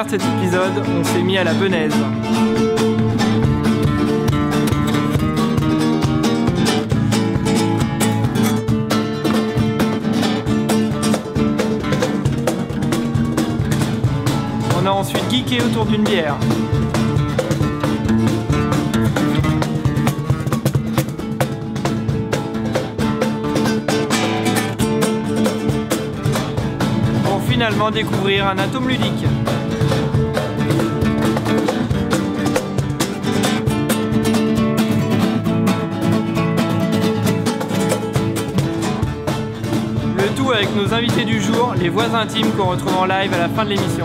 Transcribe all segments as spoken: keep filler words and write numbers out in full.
sommaire de cet épisode, on s'est mis à la benaise. On a ensuite geeké autour d'une bière. Pour finalement découvrir un atome ludique. Le tout avec nos invités du jour, les voix intimes qu'on retrouve en live à la fin de l'émission.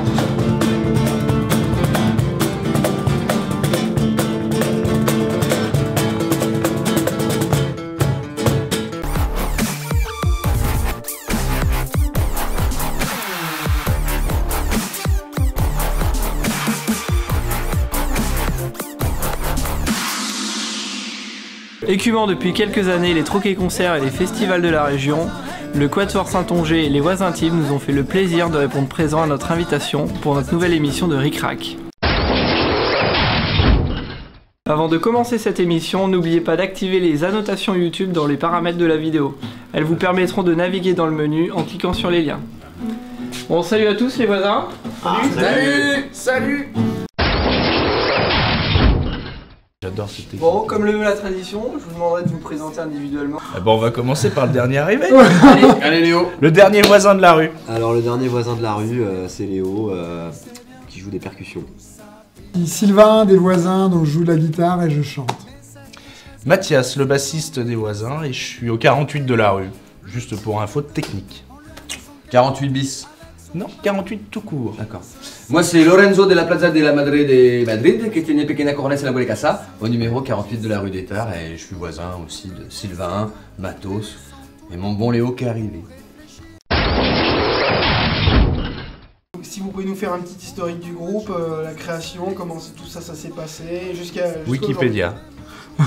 Écumant depuis quelques années les troquets-concerts et les festivals de la région, le Quatuor Saintongeais et les voix intimes nous ont fait le plaisir de répondre présent à notre invitation pour notre nouvelle émission de Ric Rac. Avant de commencer cette émission, n'oubliez pas d'activer les annotations YouTube dans les paramètres de la vidéo. Elles vous permettront de naviguer dans le menu en cliquant sur les liens. Bon, salut à tous les voisins. Salut. Ah, salut. Salut. J'adore cette technique. Bon, comme le veut la tradition, je vous demanderai de vous présenter individuellement. Ah bon, on va commencer par le dernier arrivé. Allez, allez Léo. Le dernier voisin de la rue. Alors le dernier voisin de la rue, euh, c'est Léo, euh, qui joue des percussions. Sylvain, des voisins, dont je joue de la guitare et je chante. Mathias, le bassiste des voisins, et je suis au quarante-huit de la rue. Juste pour info technique. quarante-huit bis. Non, quarante-huit tout court. D'accord. Moi c'est Lorenzo de la Plaza de la Madre de Madrid, qui tiene pequeña corona en la Buena Casa, au numéro quarante-huit de la rue d'Étard, et je suis voisin aussi de Sylvain, Matos, et mon bon Léo qui est arrivé. Si vous pouvez nous faire un petit historique du groupe, euh, la création, comment tout ça, ça s'est passé, jusqu'à... Wikipédia. Tant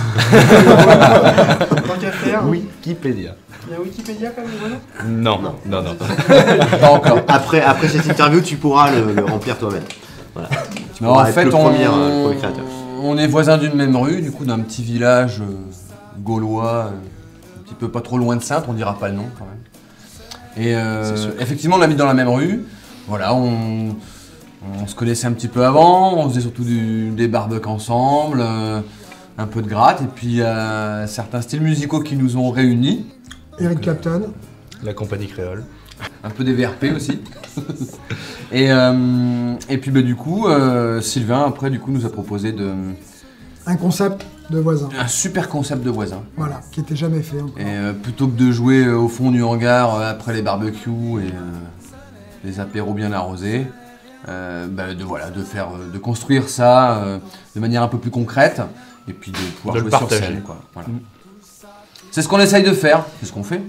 qu'à faire. Wikipédia. Il y a Wikipédia quand même, voilà. Non, non, non, non. Pas encore. Après, après cette interview, tu pourras le, le remplir toi-même. Voilà. Tu Non, en fait, le on, premier, euh, le premier créateur. on est voisins d'une même rue, du coup d'un petit village euh, gaulois, euh, un petit peu pas trop loin de Saintes, on dira pas le nom quand même. Et euh, effectivement, on habite dans la même rue. Voilà, on, on se connaissait un petit peu avant, on faisait surtout du, des barbecues ensemble, euh, un peu de gratte, et puis il y a certains styles musicaux qui nous ont réunis. Eric Clapton. La compagnie créole. Un peu des V R P aussi. et, euh, et puis bah, du coup, euh, Sylvain après du coup nous a proposé de... Un concept de voisin. un super concept de voisin. Voilà, qui n'était jamais fait encore. Et euh, plutôt que de jouer euh, au fond du hangar euh, après les barbecues et euh, les apéros bien arrosés, euh, bah, de, voilà, de, faire, euh, de construire ça euh, de manière un peu plus concrète et puis de pouvoir De jouer le sur partager. scène. Quoi. Voilà. Mm. C'est ce qu'on essaye de faire, c'est ce qu'on fait.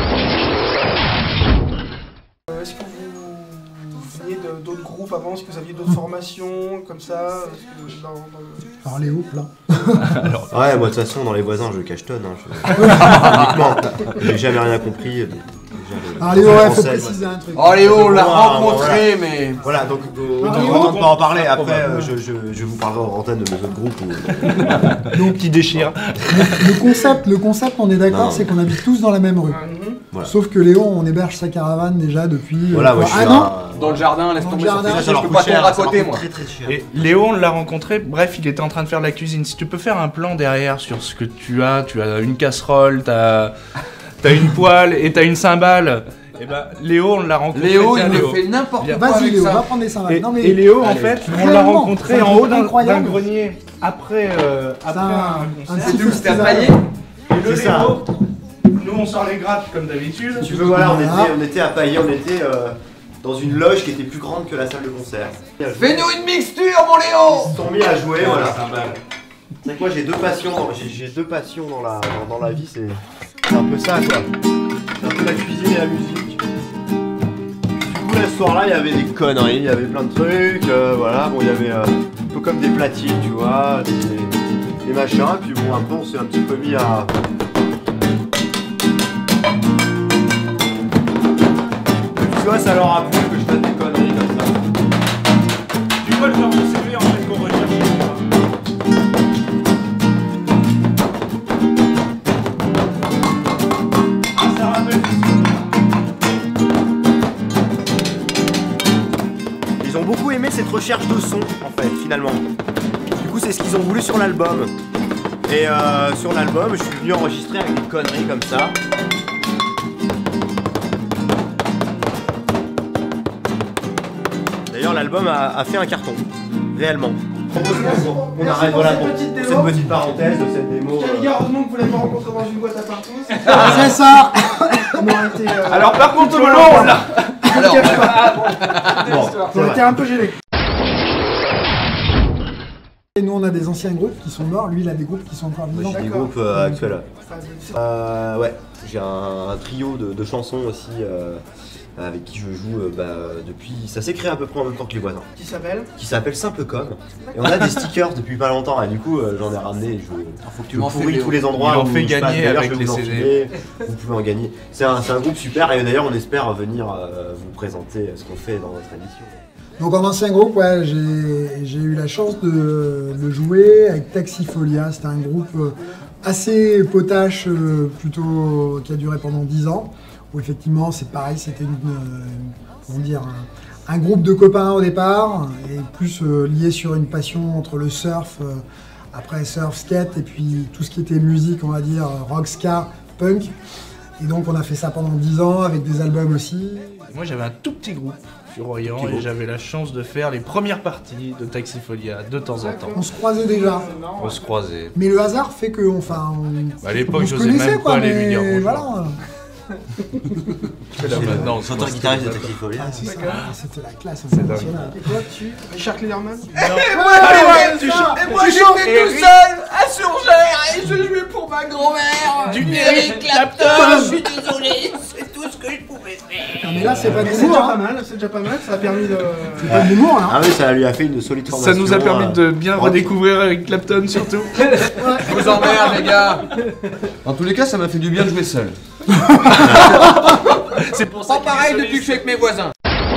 Euh, Est-ce que vous veniez de- d'autres groupes avant? Est-ce que vous aviez d'autres formations comme ça? Est-ce que dans- dans le- Alors Léo, plein. Ouais, moi de toute façon, dans les voisins, je cachetonne. Hein, je... Uniquement. J'ai jamais rien compris. Déjà, le- Alors Léo, ouais, faut française, préciser un truc. Oh Léo, on l'a Voilà, rencontré, mais... Voilà, donc euh, Ah, autant oui, autant ne pas en parler. ah, Après, euh, probablement. je, je, je vous parlerai en antenne de mes autres groupes. Ou... Donc qui déchire. Le concept, le concept, on est Non. d'accord, c'est qu'on habite tous dans la même rue. Mhm. Voilà. Sauf que Léo, on héberge sa caravane déjà depuis Voilà, euh, moi je suis un an. un- Dans le jardin, laisse Dans le tomber, ça jardin. fait- Ça, je ça leur peux coûte pas cher, tomber à ça leur côté coûte moi. très très cher. Et Léo, on l'a rencontré, bref, il était en train de faire la cuisine. Si tu peux faire un plan derrière sur ce que tu as, tu as une casserole, t'as as une poêle et t'as une cymbale. Et bah, Léo, on l'a rencontré. Léo, tiens, il me Léo. fait n'importe Viens. quoi Vas-y avec Léo, va ça. prendre des cymbales. Et, Non mais et Léo, en Allez. fait, on l'a Réellement, rencontré c'est un en haut groupe d'un d'un incroyable. grenier après, euh, après un- un, un concert. petit C'est d'où c'était à festival. Paillé. Et le C'est ça. Léo, nous on sort les grappes comme d'habitude. Tu veux, voilà, on Voilà. était, on était à Paillé, on était euh, dans une loge qui était plus grande que la salle de concert. Fais-nous une mixture, mon Léo. Ils se sont mis à jouer, voilà. C'est que moi j'ai deux passions, dans- j'ai j'ai deux passions dans la, dans, dans la vie, c'est c'est un peu ça quoi. C'est un peu la cuisine et la musique. Du coup, là, ce soir-là, il y avait des conneries, il y avait plein de trucs, euh, voilà, bon, il y avait euh, un peu comme des platines, tu vois, des, des machins, et puis bon, après, on s'est un petit peu mis à... Et puis, tu vois, ça leur a plu que je fasse des conneries comme ça. c'est pas le genre de C V en fait qu'on recherche. Ça rappelle des souvenirs. Ils ont beaucoup aimé cette recherche de son, en fait, finalement. Du coup, c'est ce qu'ils ont voulu sur l'album. Et euh, sur l'album, je suis venu enregistrer avec des conneries comme ça. D'ailleurs, l'album a, a fait un carton, réellement. On arrête voilà pour cette petite parenthèse de cette démo. Les gars, heureusement que vous l'avez pas rencontré dans une boîte à partout. C'est ça. On aurait été. Euh... Alors, par contre, au long là. Alors, bon, On aurait été un peu gênés. Et nous, on a des anciens groupes qui sont morts. Lui, il a des groupes qui sont encore vivants. j'ai des groupes euh, actuels. Euh, ouais, j'ai un, un trio de, de chansons aussi euh, avec qui je joue euh, bah, depuis. Ça s'est créé à peu près en même temps que les voisins. Qui s'appelle Qui s'appelle Simple Comme. Et on a des stickers depuis pas longtemps. Et du coup, euh, j'en ai ramené. Et je, Faut que tu je m'en pourris fais, tous les endroits. Ils en où fait je passe. gagner D'ailleurs, avec je vais les vous en C D. filer. Vous pouvez en gagner. C'est un, c'est un groupe super. Et d'ailleurs, on espère venir euh, vous présenter ce qu'on fait dans notre émission. Donc en ancien groupe, ouais, j'ai j'ai eu la chance de, de jouer avec Taxifolia. C'était un groupe euh, assez potache, euh, plutôt qui a duré pendant dix ans. Où effectivement, c'est pareil, c'était une, une- comment dire, un, un groupe de copains au départ, et plus euh, lié sur une passion entre le surf, euh, après surf, skate, et puis tout ce qui était musique, on va dire, rock, ska, punk. Et donc on a fait ça pendant dix ans avec des albums aussi. Moi j'avais un tout petit groupe sur Orient Petit et groupe. j'avais la chance de faire les premières parties de Taxifolia de temps en temps. On se croisait déjà. On se croisait. Mais le hasard fait que, enfin, on, À l'époque, on se j'osais connaissait, même quoi, pas aller lui mais dire bonjour. voilà. Là maintenant, Chanteur guitariste de Taxifolia. Ah, c'est ça, c'était la classe dingue. internationale. Et toi, tu Richard Klederman Ouais, tu chantes. Et moi j'étais tout seul à Surgère et je jouais pour ma grand-mère du Eric Clapton. Je suis désolé, c'est tout ce que je pouvais faire. Ah, mais là, c'est pas de C'est l'humour, déjà pas hein. mal, c'est déjà pas mal, ça a permis de. C'est pas de l'humour, là. Ah oui, ça lui a fait une solide Ça formation. nous a permis euh, de bien rock. redécouvrir Eric Clapton surtout. Je vous emmerde, les gars. En tous les cas, ça m'a fait du bien de jouer seul. C'est pour ça Pas pareil depuis que je suis avec mes voisins.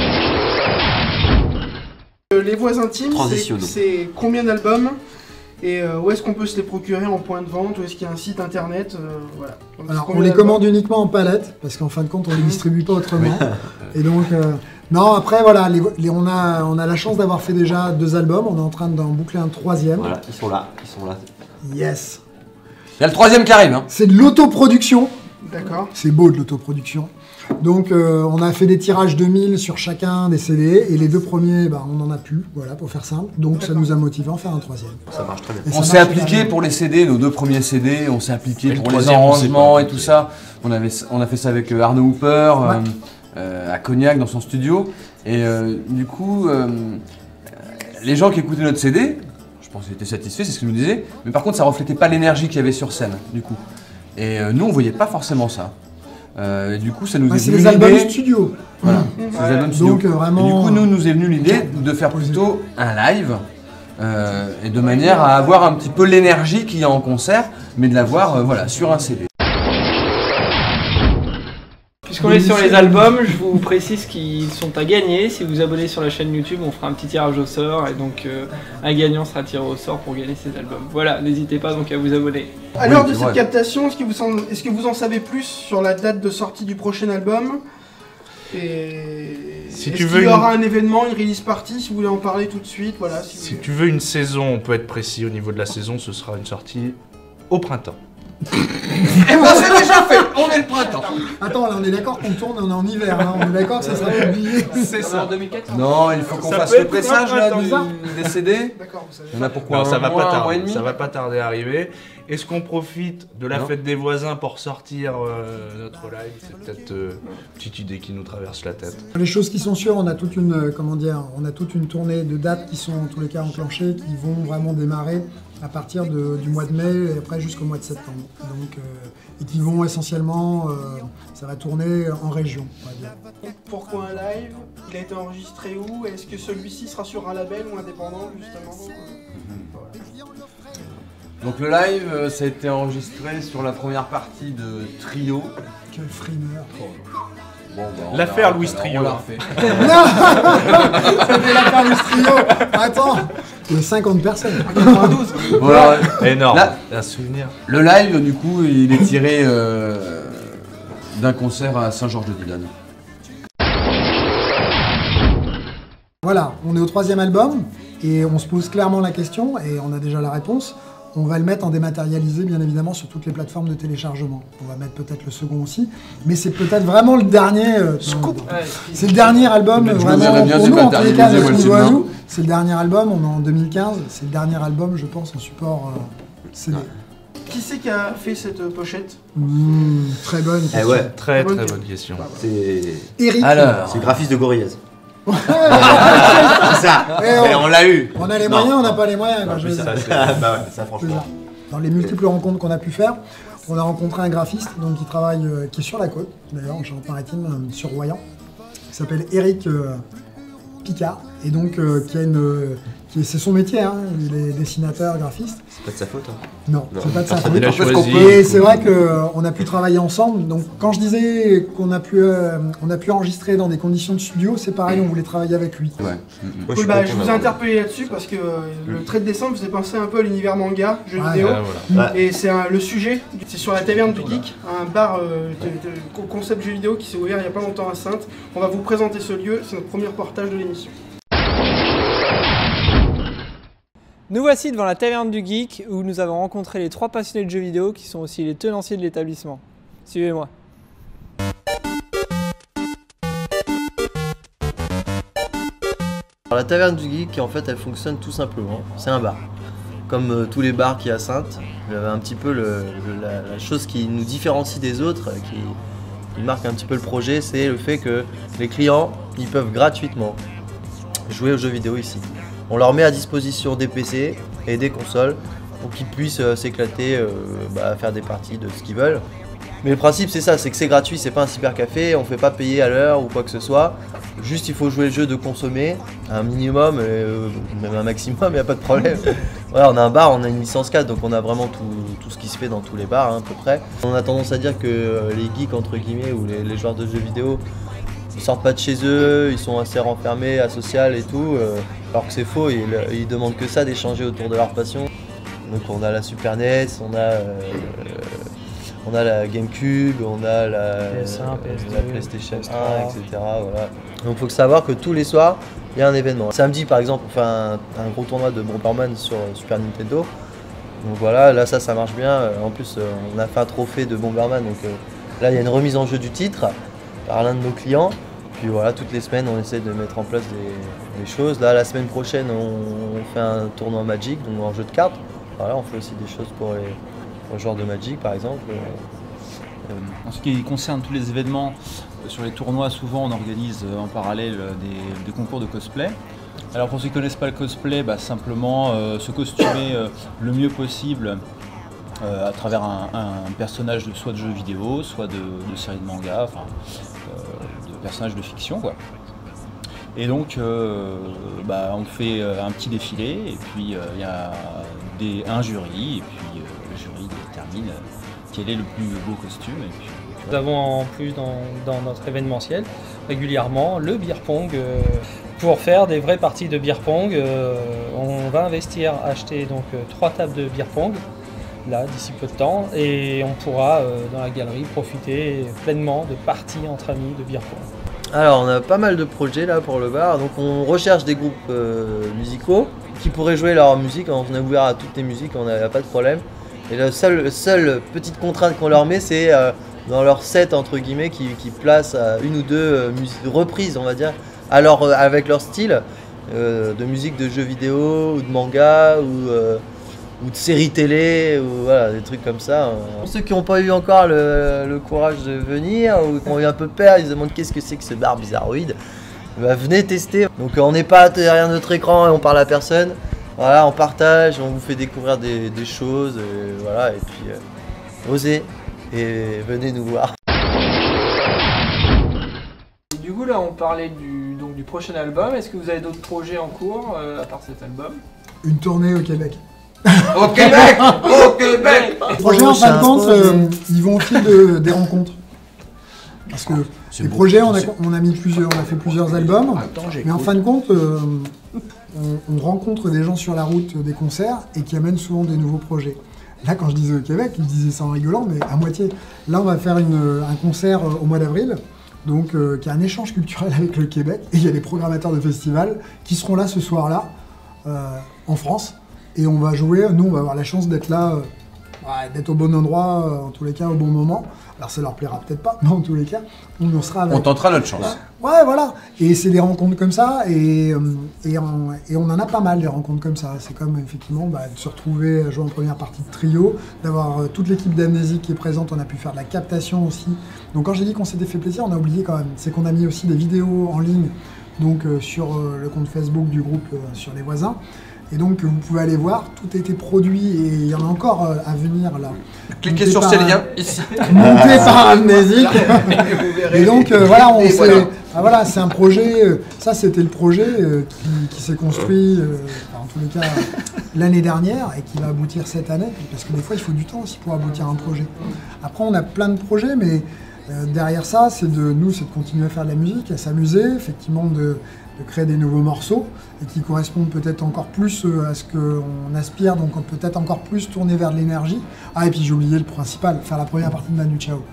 Euh, Les voisins intimes, c'est Transitionnons. c'est combien d'albums et euh, où est-ce qu'on peut se les procurer en point de vente, où est-ce qu'il y a un site internet, euh, voilà. Donc, Alors, combien on les d'albums commande uniquement en palette, parce qu'en fin de compte, on les distribue pas autrement. Et donc, euh, non, après, voilà, les, les- on, a, on a la chance d'avoir fait déjà deux albums. On est en train d'en boucler un troisième. Voilà, ils sont là, ils sont là. Yes. Il y a le troisième qui arrive, hein. C'est de l'autoproduction. D'accord. C'est beau de l'autoproduction. Donc euh, on a fait des tirages de mille sur chacun des C D et les deux premiers, bah, on n'en a plus, voilà, pour faire simple. Donc ça nous a motivé à en faire un troisième. Ça marche très bien. Et ça On s'est marche appliqué bien. pour les C D, nos deux premiers C D, on s'est appliqué Et le pour les troisième, on s'est arrangements pas et tout ça. On, avait, on a fait ça avec euh, Arnaud Hooper, euh, Ouais. euh, à Cognac, dans son studio. Et euh, du coup, euh, les gens qui écoutaient notre C D, je pense qu'ils étaient satisfaits, c'est ce qu'ils nous disaient. Mais par contre, ça reflétait pas l'énergie qu'il y avait sur scène, du coup. Et euh, nous, on voyait pas forcément ça. Euh, et du coup, ça nous Ouais, est c'est venu les albums l'idée- studio. Voilà, c'est des albums studio. Donc euh, vraiment. Et du coup, nous, nous est venu l'idée euh, de faire plutôt un live, euh, et de manière à avoir un petit peu l'énergie qu'il y a en concert, mais de l'avoir euh, voilà, sur un C D. Puisqu'on est sur les albums, je vous précise qu'ils sont à gagner. Si vous vous abonnez sur la chaîne YouTube, on fera un petit tirage au sort et donc euh, un gagnant sera tiré au sort pour gagner ces albums. Voilà, n'hésitez pas donc à vous abonner. À l'heure de c'est cette vrai. captation, est-ce que, vous en, est-ce que vous en savez plus sur la date de sortie du prochain album? Et Si est-ce tu qu'il veux y une- aura un événement, une release party, si vous voulez en parler tout de suite, voilà. Si, Si vous... tu veux une saison, on peut être précis au niveau de la saison, ce sera une sortie au printemps. Et ben c'est déjà fait, on est le printemps. Attends, là on est d'accord qu'on tourne, on est en hiver, hein. On est d'accord que ça sera publié. C'est ça. Non, il faut qu'on Ça fasse peut le être pressage un là, printemps, du- des C D. D'accord, vous savez. Il y en a pourquoi Non, ça un va mois, pas un mois et tarder. demi. Ça va pas tarder à arriver. Est-ce qu'on profite de la Non. fête des voisins pour sortir euh, notre live? C'est peut-être euh, une petite idée qui nous traverse la tête. Les choses qui sont sûres, on a toute une, euh, comment dire, on a toute une tournée de dates qui sont en tous les cas enclenchées, qui vont vraiment démarrer à partir de- du mois de mai et après jusqu'au mois de septembre. Donc, euh, et qui vont essentiellement, euh, ça va tourner en région, on va dire. Pourquoi un live? Il a été enregistré où? Est-ce que celui-ci sera sur un label ou indépendant, justement? Donc le live, euh, ça a été enregistré sur la première partie de Trio. Quel frimeur. Bon, bah, on L'affaire verra Louis tout à Trio. l'heure. Non c'était l'affaire du trio. Attends, il y a cinquante personnes. quatre-vingt-douze. Voilà. Énorme. Là- Un souvenir. Le live, du coup, il est tiré euh, d'un concert à Saint-Georges-de-Didonne. Voilà, on est au troisième album et on se pose clairement la question et on a déjà la réponse. On va le mettre en dématérialisé, bien évidemment, sur toutes les plateformes de téléchargement. On va mettre peut-être le second aussi, mais c'est peut-être vraiment le dernier. Euh, Scoop. C'est le dernier album, Je me vraiment, verrais bien pour nous, en tous les cas, dématérialiser, de moi, ce le niveau à cinéma. nous. C'est le dernier album, on est en deux mille quinze, c'est le dernier album, je pense, en support euh, C D. Qui c'est qui a fait cette pochette? Mmh, très bonne question. Eh ouais, Très Bonne très question. bonne question. c'est Eric, Alors, c'est le graphiste de Gorillaz. Ouais, C'est ça. Eh, on- Mais on l'a eu. on a les Non. moyens, on n'a pas les moyens. quoi, je veux ça, dire. c'est- bah ouais, ça C'est franchement. ça. Dans les multiples rencontres qu'on a pu faire, on a rencontré un graphiste donc, qui travaille, euh, qui est sur la côte, d'ailleurs en Charente-Maritime, euh, sur Royan, qui s'appelle Eric euh, Picard, et donc euh, qui a une, euh, qui est- c'est son métier, hein, il est dessinateur, graphiste. C'est pas de sa faute. Hein. Non, Non. c'est pas de sa faute. Il a Parce qu'on choisi. peut- Et c'est vrai qu'on a pu travailler ensemble. Donc quand je disais qu'on a pu, euh, on a pu enregistrer dans des conditions de studio, c'est pareil, on voulait travailler avec lui. ouais. Moi, Cool, suis bah, content je vous ai d'avoir- interpellé là-dessus parce que euh, le trait de dessin me faisait penser un peu à l'univers manga, jeux Ouais. vidéo. Ah, voilà. Et c'est un- le sujet, c'est sur la taverne du geek, un bar euh, de, de- co- concept jeux vidéo qui s'est ouvert il n'y a pas longtemps à Saintes. On va vous présenter ce lieu, c'est notre premier reportage de l'émission. Nous voici devant la taverne du geek où nous avons rencontré les trois passionnés de jeux vidéo qui sont aussi les tenanciers de l'établissement. Suivez-moi. Alors, la taverne du geek, en fait, elle fonctionne tout simplement. C'est un bar. Comme euh, tous les bars qu'il y a à Saintes, il y avait un petit peu le- le- la, la chose qui nous différencie des autres, euh, qui, qui marque un petit peu le projet, c'est le fait que les clients, ils peuvent gratuitement jouer aux jeux vidéo ici. On leur met à disposition des P C et des consoles pour qu'ils puissent euh, s'éclater, euh, bah, faire des parties de ce qu'ils veulent. Mais le principe c'est ça, c'est que c'est gratuit, c'est pas un cybercafé, on fait pas payer à l'heure ou quoi que ce soit. Juste il faut jouer le jeu de consommer, un minimum, euh, même un maximum, il a pas de problème. Voilà, on a un bar, on a une licence quatre, donc on a vraiment tout, tout ce qui se fait dans tous les bars hein, à peu près. On a tendance à dire que euh, les geeks entre guillemets ou les, les joueurs de jeux vidéo, ils sortent pas de chez eux, ils sont assez renfermés, asociaux et tout, euh, alors que c'est faux, ils, ils demandent que ça, d'échanger autour de leur passion. Donc on a la Super N E S, on a, euh, on a la GameCube, on a la, P S un, P S deux, la PlayStation P S un, trois. et cetera. Voilà. Donc il faut savoir que tous les soirs, il y a un événement. Samedi par exemple, on fait un, un gros tournoi de Bomberman sur Super Nintendo. Donc voilà, là ça, ça marche bien. En plus, euh, on a fait un trophée de Bomberman, donc euh, là il y a une remise en jeu du titre par l'un de nos clients. Puis voilà, toutes les semaines, on essaie de mettre en place des, des choses. Là, la semaine prochaine, on, on fait un tournoi Magic, donc en jeu de cartes. Voilà, on fait aussi des choses pour les, pour les joueurs de Magic, par exemple. Euh, En ce qui concerne tous les événements, euh, sur les tournois, souvent on organise euh, en parallèle euh, des, des concours de cosplay. Alors pour ceux qui ne connaissent pas le cosplay, bah, simplement euh, se costumer euh, le mieux possible euh, à travers un, un personnage de, soit de jeu vidéo, soit de, de série de manga, enfin euh, de personnages de fiction quoi. Et donc euh, bah, on fait euh, un petit défilé et puis euh, il y a des, un jury et puis euh, le jury détermine euh, quel est le plus beau costume. Et puis, Nous avons en plus dans, dans notre événementiel régulièrement le beer pong. euh, pour faire des vraies parties de beer pong, euh, on va investir, acheter donc euh, trois tables de beer pong là d'ici peu de temps et on pourra euh, dans la galerie profiter pleinement de parties entre amis de beer pong. Alors, on a pas mal de projets là pour le bar. Donc, on recherche des groupes euh, musicaux qui pourraient jouer leur musique. On est ouvert à toutes les musiques, on n'a pas de problème. Et la seule, seule petite contrainte qu'on leur met, c'est euh, dans leur set entre guillemets qui, qui place à une ou deux euh, mus- reprises, on va dire, alors euh, avec leur style euh, de musique de jeux vidéo ou de manga ou, euh, ou de séries télé ou voilà des trucs comme ça. Pour ceux qui n'ont pas eu encore le, le courage de venir ou qui ont eu un peu peur, ils se demandent qu'est-ce que c'est que ce bar bizarroïde. Bah, venez tester. Donc on n'est pas derrière notre écran et on parle à personne. Voilà, on partage, on vous fait découvrir des, des choses, et voilà, et puis euh, osez et venez nous voir. Et du coup là on parlait du, donc, du prochain album, est-ce que vous avez d'autres projets en cours euh, à part cet album? Une tournée au Québec. Au Québec Au Québec Les projets en fin de compte, euh, ils vont au fil de- des rencontres. Parce que C'est Les beau, projets, on a, c'est- on a mis plusieurs, on a fait plusieurs albums. Attends, j'écoute. Mais en fin de compte, euh, on, on rencontre des gens sur la route des concerts et qui amènent souvent des nouveaux projets. Là, quand je disais au Québec, ils disaient ça en rigolant, mais à moitié. Là, on va faire une- un concert euh, au mois d'avril, donc euh, qui a un échange culturel avec le Québec. Et il y a des programmateurs de festivals qui seront là ce soir-là, euh, en France. Et on va jouer, nous, on va avoir la chance d'être là, euh, ouais, d'être au bon endroit, euh, en tous les cas, au bon moment. Alors ça leur plaira peut-être pas, mais en tous les cas, on en sera avec. On tentera notre chance. Ouais, voilà. Et c'est des rencontres comme ça, et, euh, et, on, et on en a pas mal des rencontres comme ça. C'est comme effectivement bah, de se retrouver à jouer en première partie de trio, d'avoir euh, toute l'équipe d'Amnésie qui est présente. On a pu faire de la captation aussi. Donc quand j'ai dit qu'on s'était fait plaisir, on a oublié quand même. C'est qu'on a mis aussi des vidéos en ligne, donc euh, sur euh, le compte Facebook du groupe, euh, sur les voisins. Et donc vous pouvez aller voir, tout a été produit et il y en a encore euh, à venir là. Cliquez Monté sur par ces un- liens ici. Monté par Amnésique. Vous verrez. Et donc euh, voilà, on Et s'est- voilà. ah, voilà, c'est un projet, euh, ça c'était le projet euh, qui, qui s'est construit, euh, enfin, en tous les cas, l'année dernière et qui va aboutir cette année, parce que des fois il faut du temps aussi pour aboutir à un projet. Après on a plein de projets, mais euh, derrière ça, c'est de nous, c'est de continuer à faire de la musique, à s'amuser, effectivement de, de créer des nouveaux morceaux et qui correspondent peut-être encore plus euh, à ce qu'on aspire, donc on peut peut-être encore plus tourner vers de l'énergie. Ah et puis j'ai oublié le principal, faire la première partie de Manu Chao.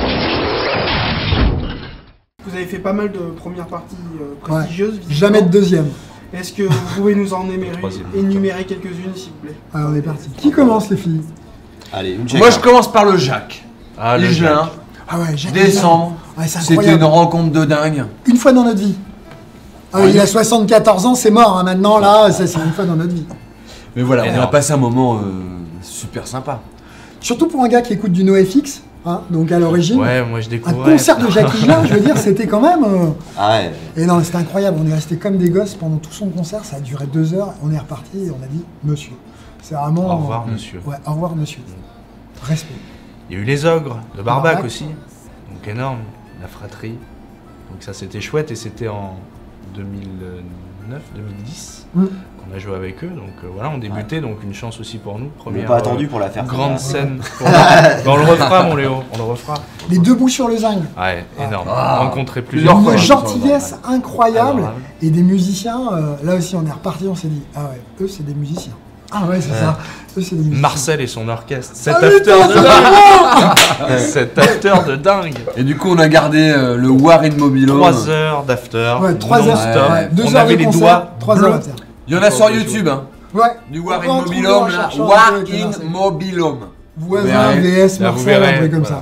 Vous avez fait pas mal de premières parties euh, Ouais. prestigieuses. visiblement. Jamais de deuxième. Est-ce que vous pouvez nous en énumérer, Troisième. énumérer quelques-unes, s'il vous plaît? Alors on est parti. Qui commence les filles? Allez, une Moi, je commence par le Jacques. Ah, le Igelin, Ah ouais, Jacques décembre. Ouais, c'est C'était une incroyable. rencontre de dingue. Une fois dans notre vie. Ah, il a soixante-quatorze ans, c'est mort. Hein, maintenant, là, ça c'est une fois dans notre vie. Mais voilà, on a Énorme. passé un moment euh, super sympa. Surtout pour un gars qui écoute du NoFX, hein, donc à l'origine. Ouais, moi je Un découvrais. concert de Jacques Higelin, je veux dire, c'était quand même. euh, Ah ouais. Et non, c'était incroyable. On est resté comme des gosses pendant tout son concert. Ça a duré deux heures. On est reparti et on a dit monsieur. C'est vraiment. Au revoir, monsieur. Ouais, au revoir, monsieur. Respect. Il y a eu les ogres de Barbac Barbac. aussi. Donc énorme, la fratrie. Donc ça c'était chouette et c'était en deux mille neuf deux mille dix Mm. qu'on a joué avec eux. Donc euh, voilà, on débutait, donc une chance aussi pour nous. On n'a Première pas euh, attendu pour la faire. grande scène. Pour- on le refera mon Léo, on le refera. Les deux bouts sur le zinc. Ouais, énorme. Ah. Rencontrer plusieurs Une fois. gentillesse incroyable. Adorable. Et des musiciens, euh, là aussi on est reparti, on s'est dit, ah ouais, eux c'est des musiciens. Ah ouais, c'est ça. Eux c'est des musiciens. Marcel et son orchestre. Cet Ah, after putain, de c'est dingue. Cet after de dingue. Et du coup, on a gardé euh, le War in Mobilo. Trois heures d'after. Ouais, trois heures. non-stop. Ouais, deux On heures avait de les concert, doigts trois bleus. heures à terre. Il y en a sur YouTube, hein. Ouais. Du War On peut en in trouver Mobilum, en là. cherchant War un peu avec les in Marseillais. Mobilum. Voisin, verrez. V S, Là, vous Marseille, un verrez, truc comme voilà. ça.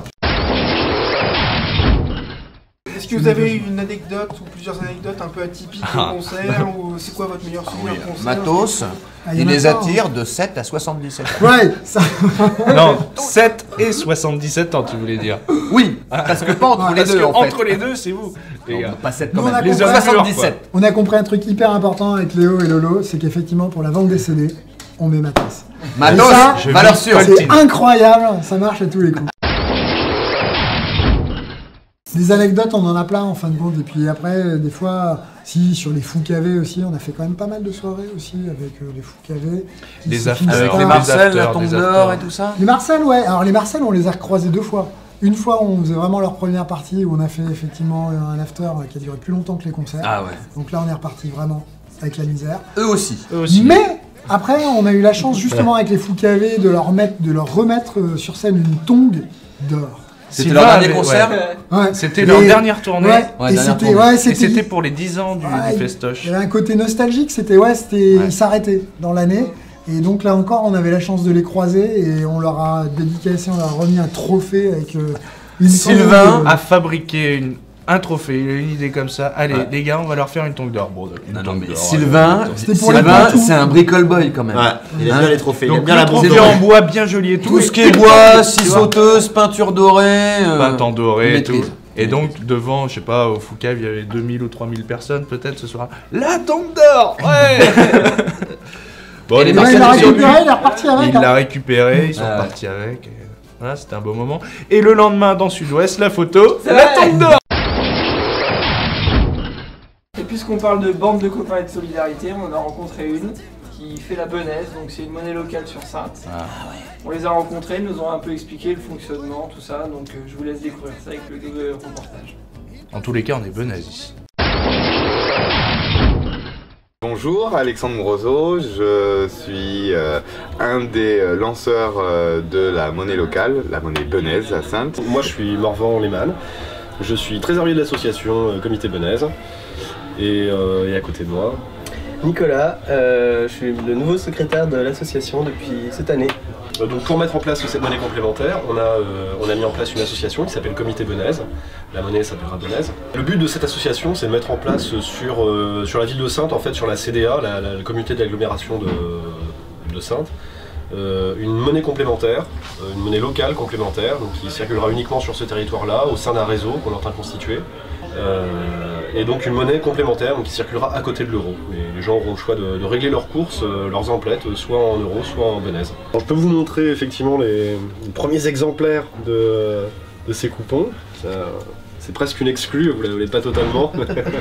Est-ce que vous avez une anecdote ou plusieurs anecdotes un peu atypiques Ah. au concert ou c'est quoi votre meilleur souvenir de concert? Matos, Ah, il y il en a les pas, hein. attire de sept à soixante-dix-sept. Ouais, ça. Non, sept et soixante-dix-sept ans, tu voulais dire. Oui, parce que pas entre les Parce deux, que en fait. entre les deux, c'est vous. Les gars. Pas sept Nous, quand on a même. compris. Les soixante-dix-sept. On a compris un truc hyper important avec Léo et Lolo, c'est qu'effectivement pour la vente des C D, on met Matos. Matos, Et ça, je valeur vis sûre. pas le C'est team. incroyable, ça marche à tous les coups. Des anecdotes, on en a plein en fin de compte. Et puis après, des fois, si sur les fous cavés aussi, on a fait quand même pas mal de soirées aussi avec euh, les fous cavés. qui Les se afters. finissent Avec pas. les Des Marcel, la afters, tombe des d'or afters. et tout ça. Les Marcel, ouais. Alors les Marcel, on les a recroisés deux fois. Une fois, on faisait vraiment leur première partie où on a fait effectivement un after qui a duré plus longtemps que les concerts. Ah ouais. Donc là, on est reparti vraiment avec la misère. Eux aussi. Eux aussi. Mais après, on a eu la chance justement avec les fous cavés de leur mettre, de leur remettre euh, sur scène une tongue d'or. C'était Sylvain leur dernier avait- concert. ouais. Ouais. C'était Et- leur dernière tournée. Ouais, Ouais, et dernière c'était, tournée. ouais, Et c'était, c'était pour les dix ans du, Ouais, du il festoche. y avait un côté nostalgique. C'était, ouais, c'était, Ouais. ils s'arrêtaient dans l'année. Et donc là encore, on avait la chance de les croiser et on leur a dédicacé, on leur a remis un trophée avec euh, une Sylvain tongue de- A fabriqué une, un trophée, il a une idée comme ça. Allez, Ouais. les gars, on va leur faire une tongue d'or. Bon, une Non, non, tongue mais d'or, Sylvain, allez, C'était pour les Sylvain, pantous. c'est un bricole boy quand même. Ouais, il aime Hein bien les trophées, il Donc aime bien le la bouffe. trophée en bois bien joli et tout. Tout et ce qui est tout, bois, scie tu vois. sauteuse, peinture dorée. euh, Peinture dorée et tout. maîtrise. Et donc, devant, je sais pas, au Foucave, il y avait deux mille ou trois mille personnes peut-être ce soir. La tombe d'or. Ouais. Bon, Et les Et les là, il l'a Marcel, ils ont récupéré, il est reparti avec. il hein. l'a récupéré, ils sont Ah ouais. partis avec. et voilà, c'était un beau moment. Et le lendemain, dans Sud-Ouest, la photo, la tombe d'or. Et puisqu'on parle de bande de copains et de solidarité, on en a rencontré une qui fait la benaise, donc c'est une monnaie locale sur Saintes. Ah. On les a rencontrés, ils nous ont un peu expliqué le fonctionnement, tout ça, donc euh, je vous laisse découvrir ça avec le double reportage. En tous les cas, on est benaise ici. Bonjour, Alexandre Mouroso, je suis euh, un des euh, lanceurs euh, de la monnaie locale, la monnaie benaise à Saintes. Moi je suis Morvan Lehmann, je suis trésorier de l'association euh, Comité Benaise et, euh, et à côté de moi... Nicolas, euh, je suis le nouveau secrétaire de l'association depuis cette année. Donc pour mettre en place cette monnaie complémentaire, on a, euh, on a mis en place une association qui s'appelle Comité Benaise. La monnaie s'appellera Benaise. Le but de cette association, c'est de mettre en place sur, euh, sur la ville de Saintes, en fait sur la C D A, la, la, la communauté d'agglomération de, de Saintes, euh, une monnaie complémentaire, euh, une monnaie locale complémentaire, donc qui circulera uniquement sur ce territoire-là, au sein d'un réseau qu'on est en train de constituer. Euh, et donc une monnaie complémentaire donc qui circulera à côté de l'euro. Les gens auront le choix de, de régler leurs courses, euh, leurs emplettes, soit en euros, soit en benaise. Alors, je peux vous montrer effectivement les, les premiers exemplaires de, de ces coupons. C'est presque une exclue, vous ne l'avez pas totalement.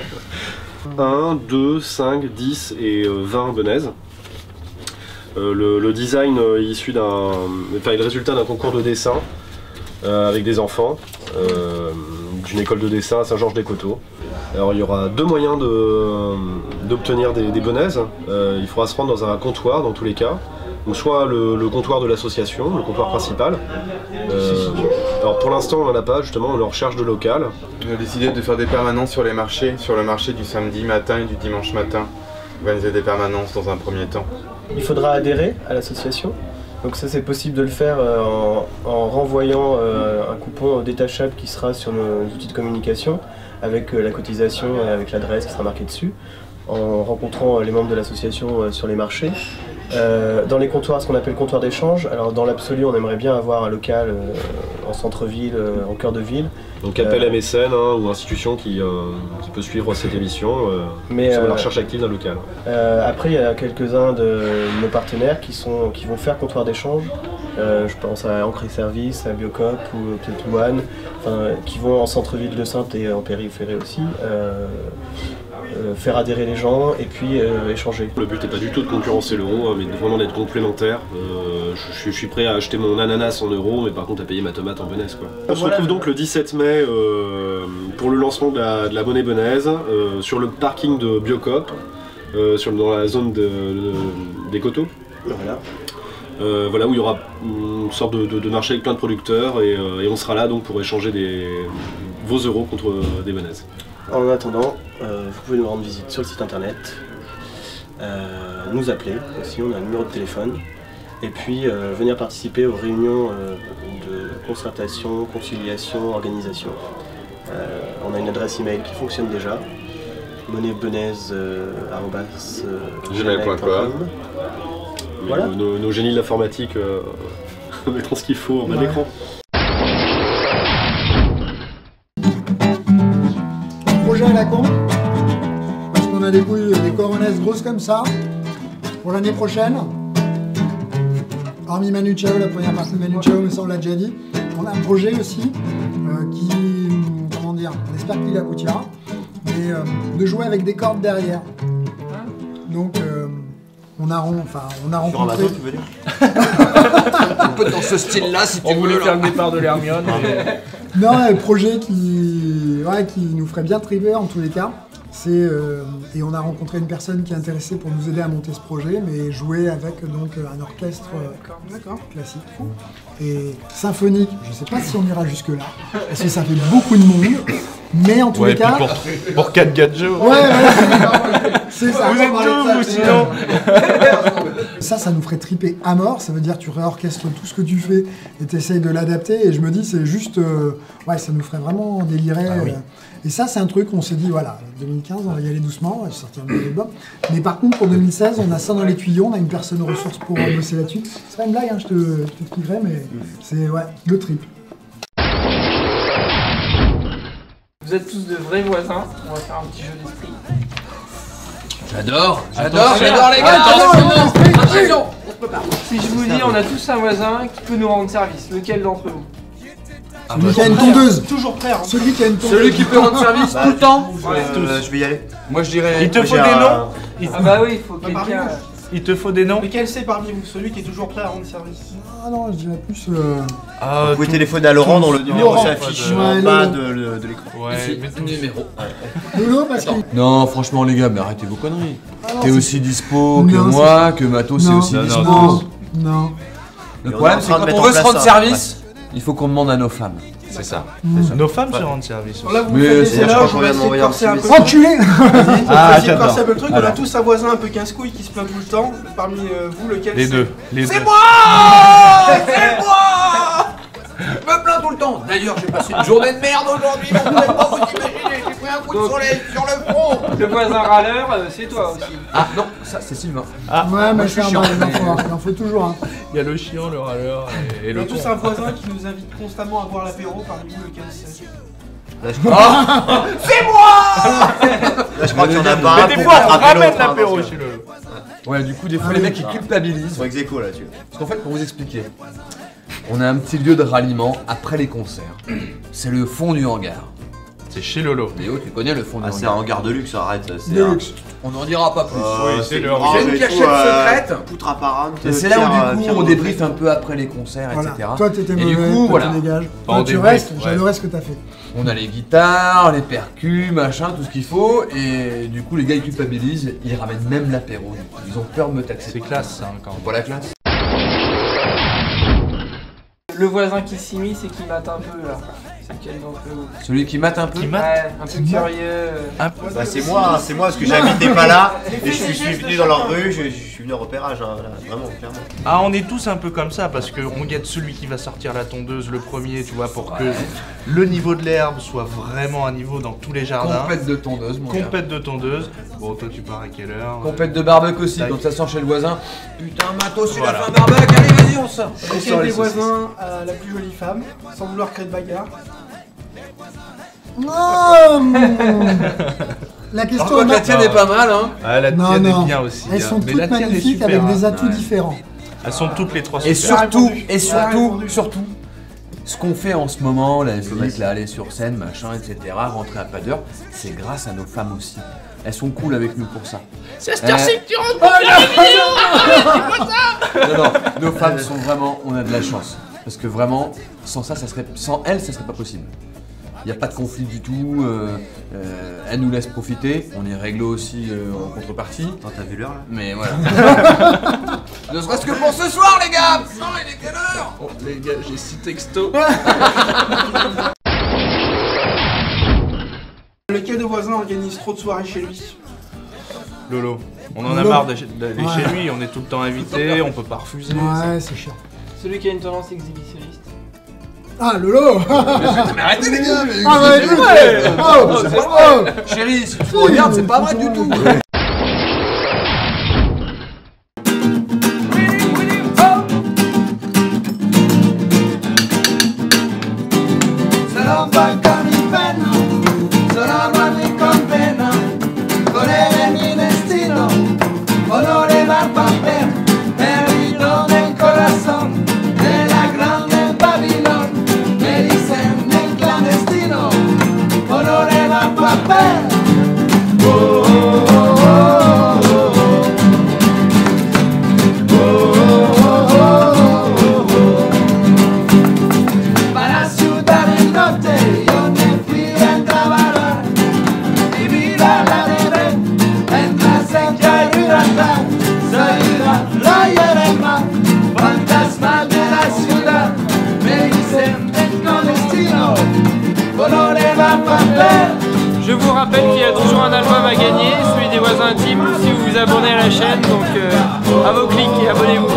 un, deux, cinq, dix et vingt benaises. Euh, le, le design est issu d'un, enfin, est le résultat d'un concours de dessin euh, avec des enfants. Euh, d'une école de dessin à Saint-Georges-des-Coteaux. Alors il y aura deux moyens d'obtenir de, des, des benaises. Euh, il faudra se rendre dans un comptoir dans tous les cas. Donc soit le, le comptoir de l'association, le comptoir principal. Euh, alors pour l'instant on n'en a pas, justement on est en recherche de local. On a décidé de faire des permanences sur les marchés, sur le marché du samedi matin et du dimanche matin. Organiser des permanences dans un premier temps. Il faudra adhérer à l'association. Donc ça c'est possible de le faire euh, en, en renvoyant euh, un coupon détachable qui sera sur nos outils de communication avec euh, la cotisation et avec l'adresse qui sera marquée dessus, en rencontrant euh, les membres de l'association euh, sur les marchés. Euh, dans les comptoirs, ce qu'on appelle comptoir d'échange, alors dans l'absolu on aimerait bien avoir un local euh, en centre-ville, euh, en cœur de ville. Donc appel à mécène hein, ou institution qui, euh, qui peut suivre cette émission euh, Mais, sur euh, la recherche active d'un local. Euh, après il y a quelques-uns de nos partenaires qui, sont, qui vont faire comptoir d'échange. Euh, je pense à Encre et Service, à Biocop ou peut-être One, enfin, qui vont en centre-ville de Saintes et en périphérie aussi. Euh, Euh, faire adhérer les gens et puis euh, échanger. Le but n'est pas du tout de concurrencer l'euro, hein, mais vraiment d'être complémentaire. Euh, je, je suis prêt à acheter mon ananas en euros, mais par contre à payer ma tomate en benaise. Quoi. On se retrouve donc le dix-sept mai euh, pour le lancement de la, de la monnaie benaise euh, sur le parking de Biocop, euh, sur, dans la zone de, de, des coteaux. Voilà. Euh, voilà où il y aura une sorte de, de, de marché avec plein de producteurs et, euh, et on sera là donc pour échanger des, vos euros contre des benaises. En attendant, euh, vous pouvez nous rendre visite sur le site internet, euh, nous appeler aussi, on a un numéro de téléphone, et puis euh, venir participer aux réunions euh, de concertation, conciliation, organisation. Euh, on a une adresse email qui fonctionne déjà, monnaiebenaise arobase gmail point com. Voilà. Nos, nos génies de l'informatique euh, mettront ce qu'il faut en bas d'écran. Projet à la con, parce qu'on a des couilles, des coronesses grosses comme ça, pour l'année prochaine. Hormis Manu Chao, la première partie de Manu Chao, mais ça on l'a déjà dit. On a un projet aussi euh, qui, comment dire, on espère qu'il aboutira, mais euh, de jouer avec des cordes derrière. Donc euh, on a, enfin, on a rencontré... Sur un bateau, tu veux dire? Un peu dans ce style-là, si tu On veux. voulait faire le départ de l'Hermione. Non, un projet qui, ouais, qui nous ferait bien triper en tous les cas. C'est euh, et on a rencontré une personne qui est intéressée pour nous aider à monter ce projet, mais jouer avec donc un orchestre euh, classique et symphonique. Je ne sais pas si on ira jusque là, parce que ça fait beaucoup de monde. Mais en tous ouais, les cas, pour, pour quatre gadgets. Ouais, ouais, c'est ça. Vous êtes deux, vous sinon. Ça, ça nous ferait triper à mort. Ça veut dire que tu réorchestres tout ce que tu fais et tu essayes de l'adapter. Et je me dis, c'est juste, euh, ouais, ça nous ferait vraiment délirer. Ah, oui. euh, et ça, c'est un truc, on s'est dit, voilà, deux mille quinze, on va y aller doucement, on va sortir un nouvel album. Mais par contre, pour deux mille seize, on a ça dans les tuyaux, on a une personne ressource pour bosser là-dessus. C'est pas une blague, hein, je te, je t'expliquerai, mais c'est, ouais, le trip. Vous êtes tous de vrais voisins, on va faire un petit jeu d'esprit. J'adore, j'adore, j'adore les gars. Attention, attention, on se prépare. Si je vous dis, on a tous un voisin qui peut nous rendre service, lequel d'entre vous? Ah Celui bah, qui a une tondeuse. Toujours prêt. Hein. Celui qui a une tondeuse. Celui qui peut rendre service bah, tout le temps. Euh, je vais y aller. Moi je dirais. Il te faut des noms. Ah bah oui, il faut quelqu'un. Il te faut des noms? Lequel c'est parmi vous, celui qui est toujours prêt à rendre service? Ah non, je dirais plus. Euh... Ah, Vous pouvez téléphoner à Laurent dont le numéro Laurent, s'affiche ouais, en ouais, bas Lolo. de, le- de l'écran. Ouais, Ici, mais tout numéro. Lolo, parce que. Non, franchement, les gars, mais arrêtez vos conneries. Ah non, T'es c'est- aussi dispo que Non, moi, que Matos est Non. aussi Non, non, dispo. Non, non. Le Et on problème, est en c'est train de quand mettre on en veut se place rendre un- service, il faut qu'on demande à nos femmes. c'est ça. Mm. Nos femmes se rendent service. Alors là, vous Mais faites c'est- des je crois éloges, qu'on on vient va de essayer de m'envoyer un corser un petit peu. Enculé. On va Ah, essayer de corser j'adore. un peu le truc. On a Alors. tous un voisin un peu casse-couille qui se plaint tout le temps. Parmi euh, vous, lequel Les c'est? deux. Les deux. C'est moi Je me plains tout le temps. D'ailleurs, j'ai passé une journée de merde aujourd'hui, vous pouvez pas vous imaginer. J'ai pris un coup de Donc- soleil sur le front. Le voisin râleur, euh, c'est toi aussi. Ah non, ça c'est Sylvain. Ouais, mais je suis c'est chiant, normal, il en mais- faut- il en faut toujours un. Il y a le chiant, le râleur et, et On a le tous con. un voisin qui nous invite constamment à boire l'apéro. Parmi vous, lequel c'est? Là, je crois, là, je crois qu'il y en a pas un Mais des pour fois, on rattraper ramène l'autre, hein, l'apéro parce que- chez le. Ouais, du coup, des fois, Ah les oui. mecs ils Ils culpabilisent. sont ex aequo là-dessus. Parce qu'en fait, pour vous expliquer, on a un petit lieu de ralliement après les concerts. C'est le fond du hangar. C'est chez Lolo. Léo, tu connais le fond Ah, du c'est un hangar. hangar de luxe, arrête. C'est De un- luxe. On n'en dira pas plus. Euh, Oui, c'est le grand, J'ai une mais cachette tout, euh, secrète. Poutre apparente. Et c'est là Pierre, où euh, du coup Pierre on Montret. débriefe un peu après les concerts, Voilà. et cetera. Toi, t'étais Et mauvais, du coup, toi, voilà. tu dégages. Pas Toi, en tu débrief, restes, ouais. j'adorais ce que t'as fait. On a les guitares, les percus, machin, tout ce qu'il faut. Et du coup, les gars ils culpabilisent, ils ramènent même l'apéro. du coup. Ils ont peur de me taxer. C'est classe ça hein, quand C'est même. pas la classe. Le voisin qui s'immisce et qui mate un peu là. C'est lequel d'entre vous? Celui qui mate un peu. Qui mate Ouais, un peu Qui mate curieux. euh. Un peu. Bah c'est moi, hein, c'est moi, parce que j'habitais pas là et je suis, je suis venu dans leur rue, je, je suis venu en repérage, hein, là, vraiment, clairement. Ah, on est tous un peu comme ça parce qu'on guette celui qui va sortir la tondeuse le premier, tu vois, pour que le niveau de l'herbe soit vraiment à niveau dans tous les jardins. Compète de tondeuse, mon gars. Compète de tondeuse. Bon, toi, tu pars à quelle heure? Compète de barbecue aussi, Tac. quand ça sort chez le voisin. Putain, Matos, il a Voilà. fait un barbecue, allez, vas-y, on sort. On Lequel sort des les saucisses. voisins a la plus jolie femme? Sans vouloir créer de bagarre. Non. La Par question contre, la est tienne est pas mal, hein. Ah, la Non, tienne non. est bien aussi. Elles hein. sont Mais toutes la tienne est magnifiques super, avec des hein. atouts Ouais. différents. Elles sont toutes les trois Et super. surtout, répondu. et Elle a surtout, répondu. surtout, ce qu'on fait en ce moment, la musique, là, aller sur scène, machin, et cetera, rentrer à pas d'heure, c'est grâce à nos femmes aussi. Elles sont cool avec nous pour ça. C'est cette heure-ci que tu rentres pour la vidéo. Non, non, nos femmes sont vraiment, on a de la chance. Parce que vraiment, sans ça, ça serait, sans elles, ça serait pas possible. Il n'y a pas de conflit du tout, euh, euh, elles nous laissent profiter, on est réglo aussi euh, en contrepartie. Attends, t'as vu l'heure là? Mais voilà. Ne serait-ce que pour ce soir, les gars. Putain, il est quelle heure? Oh, les gars, j'ai six textos. Lequel de voisins organise trop de soirées chez lui? Lolo, on en a Lolo. marre d'aller d'aller Ouais. chez lui, on est tout le temps invité, on peut pas refuser. Ouais, c'est chiant. Celui qui a une tendance exhibitionniste. Ah, Lolo. Mais arrêtez, les gars. mais- Ah, ouais, écoute. Oh, c'est c'est pas pas vrai. Chérie, si tu me regardes, c'est pas vrai du tout. Je vous rappelle qu'il y a toujours un album à gagner, celui des voisins intimes, si vous vous abonnez à la chaîne, donc euh, à vos clics et abonnez-vous.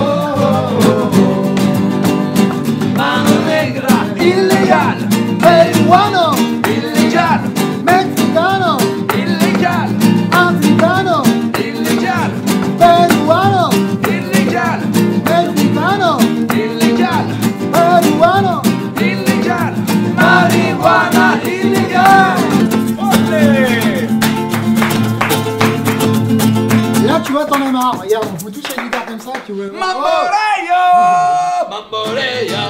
Mano negra, illégal, peruano, illégal, mexicano, illégal, africano, illégal, peruano, illégal, mexicano, illégal, peruano, illégal, marijuana, illégal. Et là, tu vois, t'en as marre. Regarde, on fout tous la guitare comme ça, tu vois. Mamboleyo, Mamboleya.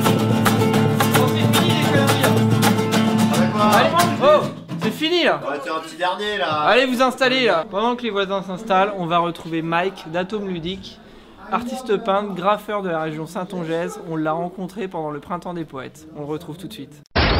Allez, oh, c'est fini là. Ouais, tiens, un petit dernier là. Allez vous installer là. Pendant que les voisins s'installent, on va retrouver Mike d'Atome Ludique, artiste peintre, graffeur de la région Saintongeaise. On l'a rencontré pendant le Printemps des Poètes. On le retrouve tout de suite.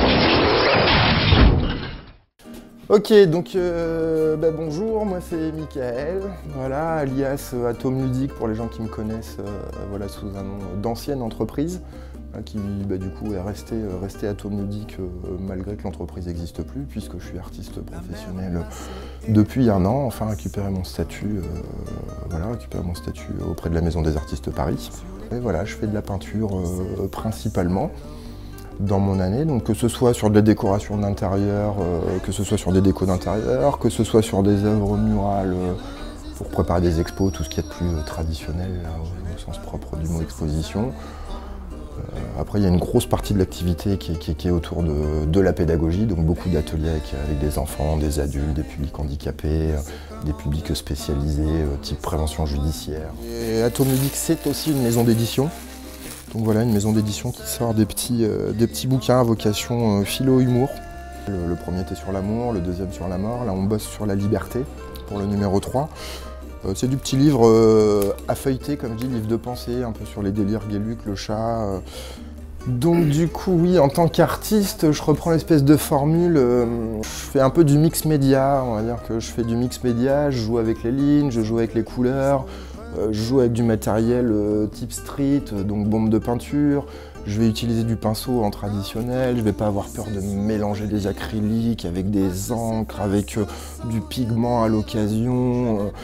Ok, donc euh, bah, bonjour, moi c'est Michael, voilà, alias euh, Atome Ludique pour les gens qui me connaissent, euh, voilà, sous un nom d'ancienne entreprise, euh, qui bah, du coup est restée euh, resté Atome Ludique euh, malgré que l'entreprise n'existe plus, puisque je suis artiste professionnel depuis un an, enfin récupérer mon statut, euh, voilà, récupérer mon statut auprès de la Maison des Artistes Paris. Et voilà, je fais de la peinture euh, principalement dans mon année, donc que ce soit sur de la décoration d'intérieur, euh, que ce soit sur des décos d'intérieur, que ce soit sur des œuvres murales euh, pour préparer des expos, tout ce qui est de plus euh, traditionnel là, au, au sens propre du mot exposition. Euh, après il y a une grosse partie de l'activité qui, qui, qui est autour de, de la pédagogie, donc beaucoup d'ateliers avec, avec des enfants, des adultes, des publics handicapés, euh, des publics spécialisés, euh, type prévention judiciaire. Et Atome Ludique, c'est aussi une maison d'édition. Donc voilà, une maison d'édition qui sort des petits, euh, des petits bouquins à vocation euh, philo-humour. Le, le premier était sur l'amour, le deuxième sur la mort. Là, on bosse sur la liberté pour le numéro trois. Euh, c'est du petit livre euh, à feuilleter, comme je dis, livre de pensée, un peu sur les délires Gueluc, le chat. Euh. Donc du coup, oui, en tant qu'artiste, je reprends l'espèce de formule. Euh, je fais un peu du mix média, on va dire que je fais du mix média, je joue avec les lignes, je joue avec les couleurs. Euh, je joue avec du matériel euh, type street, euh, donc bombe de peinture. Je vais utiliser du pinceau en traditionnel, je vais pas avoir peur de mélanger des acryliques avec des encres, avec euh, du pigment à l'occasion. Euh,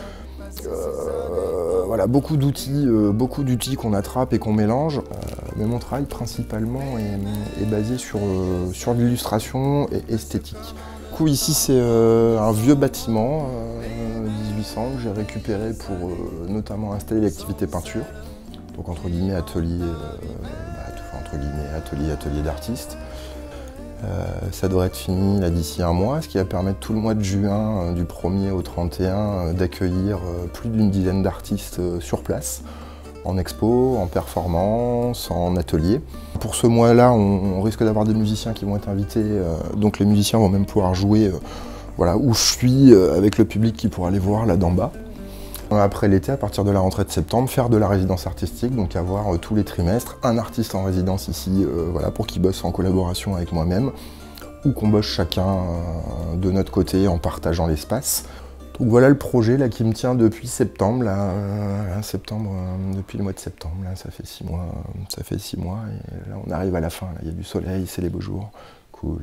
euh, voilà, beaucoup d'outils, euh, beaucoup d'outils qu'on attrape et qu'on mélange. Euh, mais mon travail principalement est, est basé sur, euh, sur l'illustration et esthétique. Du coup, ici c'est euh, un vieux bâtiment. Euh, dix-huit cents que j'ai récupéré pour euh, notamment installer l'activité peinture, donc entre guillemets atelier, euh, bah, entre guillemets atelier, atelier d'artiste. Euh, ça devrait être fini là d'ici un mois, ce qui va permettre tout le mois de juin, euh, du premier au trente et un, euh, d'accueillir euh, plus d'une dizaine d'artistes euh, sur place, en expo, en performance, en atelier. Pour ce mois-là, on, on risque d'avoir des musiciens qui vont être invités, euh, donc les musiciens vont même pouvoir jouer euh, voilà, où je suis, euh, avec le public qui pourra aller voir là d'en bas. Après l'été, à partir de la rentrée de septembre, faire de la résidence artistique, donc avoir euh, tous les trimestres un artiste en résidence ici, euh, voilà, pour qu'il bosse en collaboration avec moi-même, ou qu'on bosse chacun euh, de notre côté en partageant l'espace. Donc voilà le projet là, qui me tient depuis septembre, là, euh, là, septembre euh, depuis le mois de septembre, là, ça fait six mois, euh, ça fait six mois, et là on arrive à la fin, il y a du soleil, c'est les beaux jours, cool.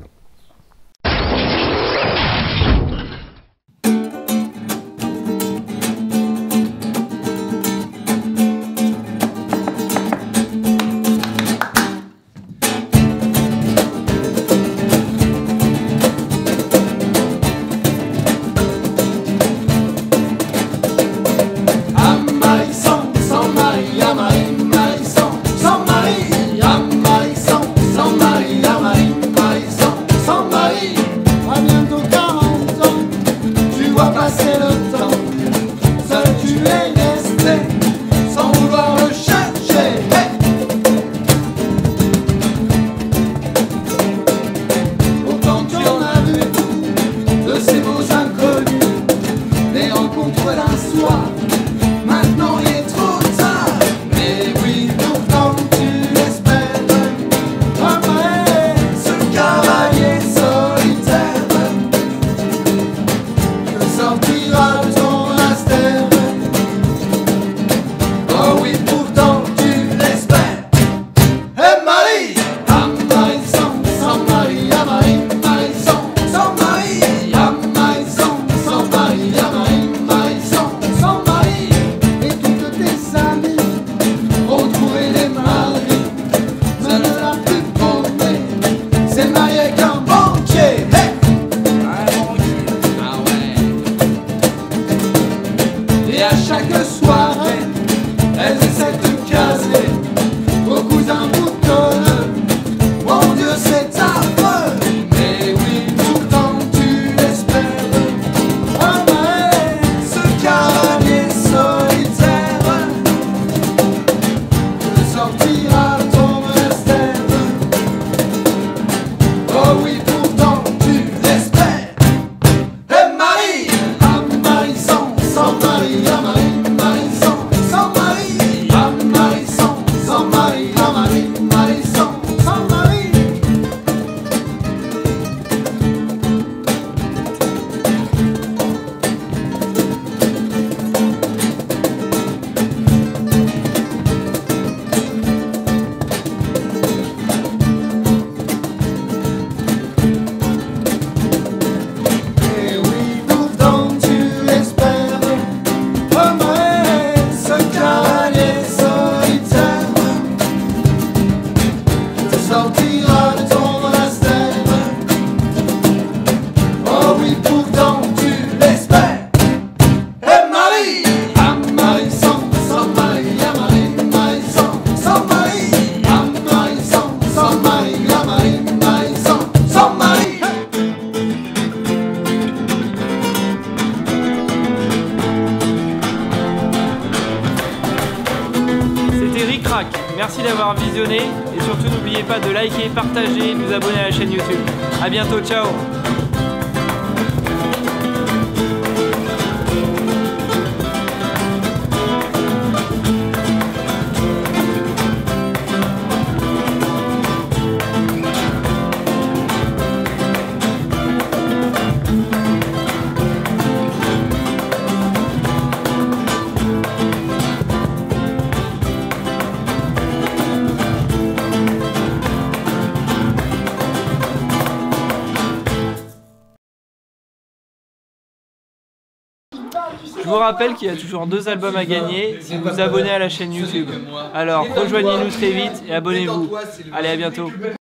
crack. Merci d'avoir visionné et surtout n'oubliez pas de liker, partager et de vous abonner à la chaîne YouTube. A bientôt, ciao. Je vous rappelle qu'il y a toujours deux albums à gagner si vous vous abonnez à la chaîne YouTube. Alors rejoignez-nous très vite et abonnez-vous. Allez, à bientôt.